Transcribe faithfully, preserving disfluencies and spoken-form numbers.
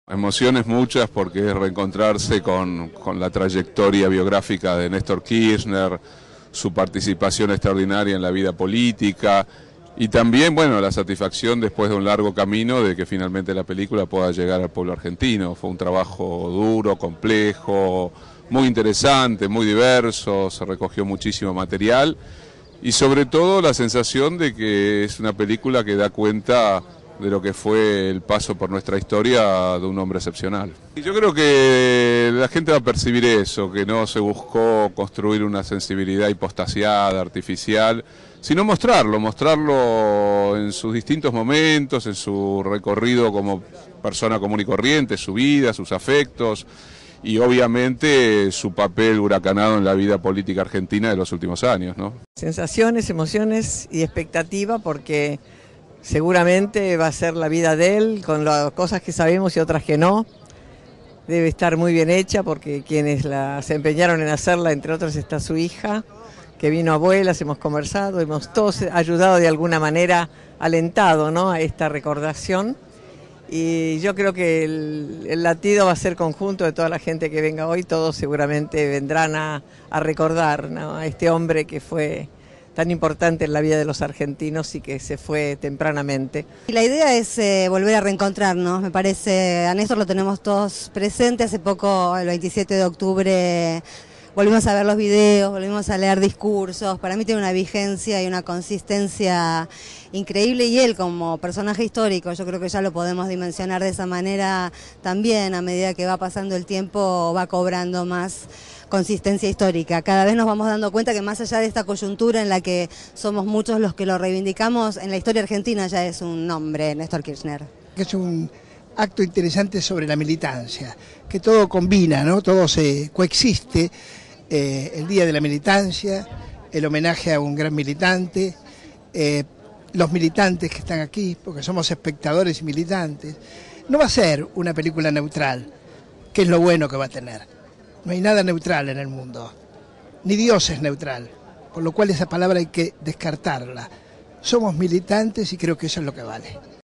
Emociones muchas porque es reencontrarse con, con la trayectoria biográfica de Néstor Kirchner, su participación extraordinaria en la vida política y también, bueno, la satisfacción después de un largo camino de que finalmente la película pueda llegar al pueblo argentino. Fue un trabajo duro, complejo, muy interesante, muy diverso, se recogió muchísimo material y sobre todo la sensación de que es una película que da cuenta de lo que fue el paso por nuestra historia de un hombre excepcional. Y yo creo que la gente va a percibir eso, que no se buscó construir una sensibilidad hipostasiada, artificial, sino mostrarlo, mostrarlo en sus distintos momentos, en su recorrido como persona común y corriente, su vida, sus afectos y obviamente su papel huracanado en la vida política argentina de los últimos años, ¿no? Sensaciones, emociones y expectativa porque seguramente va a ser la vida de él, con las cosas que sabemos y otras que no. Debe estar muy bien hecha porque quienes la, se empeñaron en hacerla, entre otros está su hija, que vino abuelas, hemos conversado, hemos todos ayudado de alguna manera, alentado, ¿no?, a esta recordación. Y yo creo que el, el latido va a ser conjunto de toda la gente que venga hoy, todos seguramente vendrán a, a recordar, ¿no?, a este hombre que fue tan importante en la vida de los argentinos y que se fue tempranamente. Y la idea es eh, volver a reencontrarnos, me parece, a Néstor lo tenemos todos presentes. Hace poco, el veintisiete de octubre, volvimos a ver los videos, volvimos a leer discursos. Para mí tiene una vigencia y una consistencia increíble, y él como personaje histórico, yo creo que ya lo podemos dimensionar de esa manera también. A medida que va pasando el tiempo va cobrando más consistencia histórica. Cada vez nos vamos dando cuenta que más allá de esta coyuntura en la que somos muchos los que lo reivindicamos, en la historia argentina ya es un nombre, Néstor Kirchner. Es un acto interesante sobre la militancia, que todo combina, ¿no? Todo se coexiste, eh, el Día de la Militancia, el homenaje a un gran militante, eh, los militantes que están aquí, porque somos espectadores y militantes. No va a ser una película neutral, que es lo bueno que va a tener. No hay nada neutral en el mundo, ni Dios es neutral, por lo cual esa palabra hay que descartarla. Somos militantes y creo que eso es lo que vale.